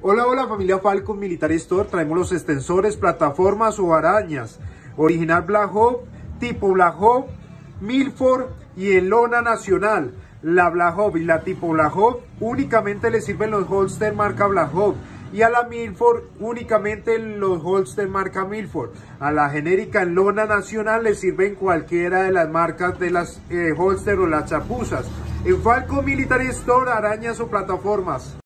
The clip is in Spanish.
Hola, hola familia Falcon Military Store, traemos los extensores, plataformas o arañas, original Black Hawk, tipo Black Hawk, Milford y en lona nacional. La Black Hawk y la tipo Black Hawk únicamente le sirven los holster marca Black Hawk y a la Milford únicamente los holster marca Milford. A la genérica en lona nacional le sirven cualquiera de las marcas de las holster o las chapuzas. En Falcon Military Store, arañas o plataformas.